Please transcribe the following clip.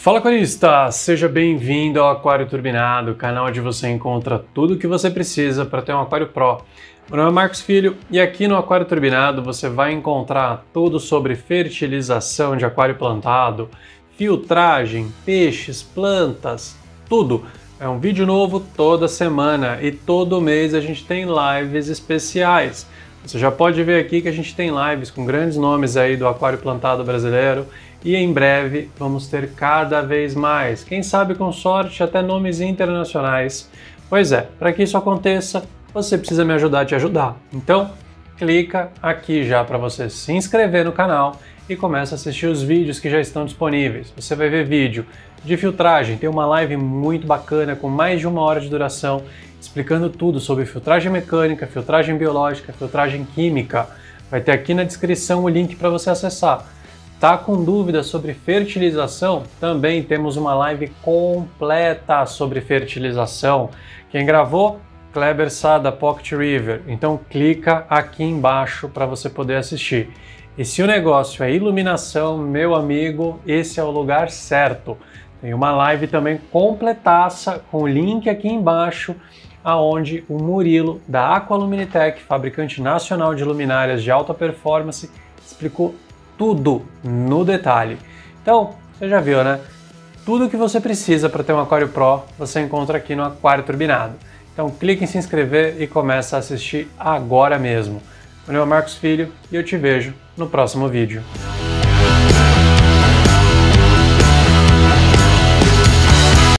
Fala aquarista, seja bem-vindo ao Aquário Turbinado, canal onde você encontra tudo o que você precisa para ter um aquário pro. Meu nome é Marcos Filho e aqui no Aquário Turbinado você vai encontrar tudo sobre fertilização de aquário plantado, filtragem, peixes, plantas, tudo. É um vídeo novo toda semana e todo mês a gente tem lives especiais. Você já pode ver aqui que a gente tem lives com grandes nomes aí do aquário plantado brasileiro e em breve vamos ter cada vez mais. Quem sabe com sorte até nomes internacionais. Pois é, para que isso aconteça, você precisa me ajudar a te ajudar. Então, clica aqui já para você se inscrever no canal e começa a assistir os vídeos que já estão disponíveis. Você vai ver vídeo de filtragem, tem uma live muito bacana com mais de 1 hora de duração, explicando tudo sobre filtragem mecânica, filtragem biológica, filtragem química. Vai ter aqui na descrição o link para você acessar. Tá com dúvidas sobre fertilização? Também temos uma live completa sobre fertilização. Quem gravou? Kleber Sá da Pocket River. Então clica aqui embaixo para você poder assistir. E se o negócio é iluminação, meu amigo, esse é o lugar certo. Tem uma live também completaça com o link aqui embaixo, aonde o Murilo da Aqualuminitec, fabricante nacional de luminárias de alta performance, explicou tudo no detalhe. Então, você já viu, né? Tudo que você precisa para ter um aquário pro, você encontra aqui no Aquário Turbinado. Então, clique em se inscrever e começa a assistir agora mesmo. Meu nome é Marcos Filho e eu te vejo no próximo vídeo.